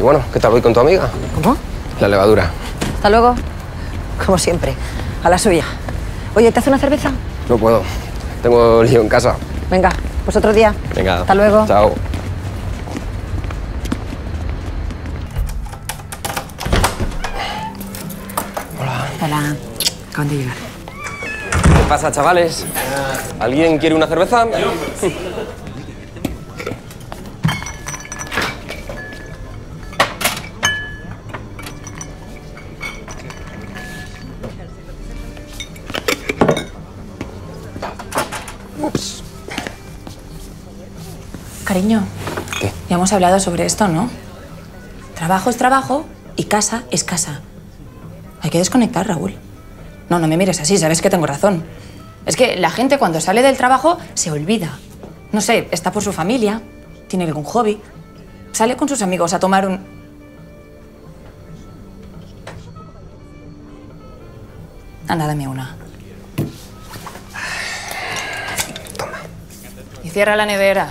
bueno, ¿qué tal voy con tu amiga? ¿Cómo? La levadura. Hasta luego. Como siempre, a la suya. Oye, ¿te hace una cerveza? No puedo. Tengo lío en casa. Venga, pues otro día. Venga. Hasta luego. Chao. Hola. Acaban de llegar. ¿Qué pasa, chavales? ¿Alguien quiere una cerveza? Ups. Cariño, ¿Qué? ya hemos hablado sobre esto, ¿no? Trabajo es trabajo y casa es casa. Hay que desconectar, Raúl. No, no me mires así, sabes que tengo razón. Es que la gente cuando sale del trabajo se olvida. No sé, está por su familia, tiene algún hobby, sale con sus amigos a tomar un... Anda, dame una. Toma. Y cierra la nevera.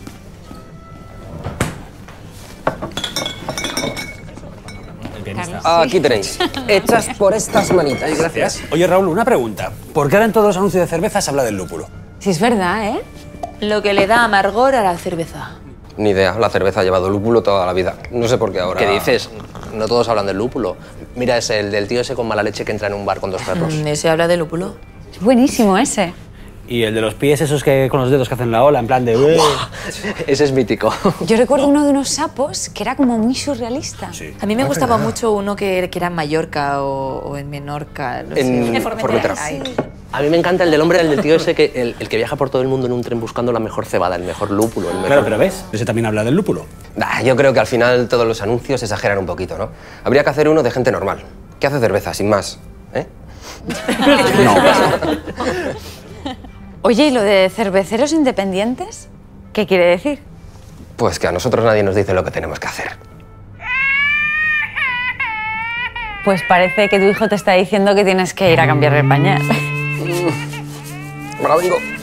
Aquí tenéis. Hechas por estas manitas. Gracias. Oye, Raúl, una pregunta. ¿Por qué ahora en todos los anuncios de cerveza se habla del lúpulo? Sí, es verdad, ¿eh? Lo que le da amargor a la cerveza. Ni idea. La cerveza ha llevado lúpulo toda la vida. No sé por qué ahora... ¿Qué dices? No todos hablan del lúpulo. Mira, es el del tío ese con mala leche que entra en un bar con dos perros. ¿Ese habla de lúpulo? Es buenísimo ese. Y el de los pies esos que con los dedos que hacen la ola, en plan de... Ese es mítico. Yo recuerdo uno de unos sapos que era como muy surrealista. Sí. A mí me gustaba mucho uno que era en Mallorca o en Menorca. No sé. En Formentera. Ay. A mí me encanta el del hombre, el del tío ese, el que viaja por todo el mundo en un tren buscando la mejor cebada, el mejor lúpulo, el mejor... Claro, pero ¿ves? Ese también habla del lúpulo. Yo creo que al final todos los anuncios exageran un poquito, ¿no? Habría que hacer uno de gente normal, que hace cerveza, sin más, ¿eh? Oye, ¿y lo de cerveceros independientes? ¿Qué quiere decir? Pues que a nosotros nadie nos dice lo que tenemos que hacer. Pues parece que tu hijo te está diciendo que tienes que ir a cambiar el pañal. Ahora vengo.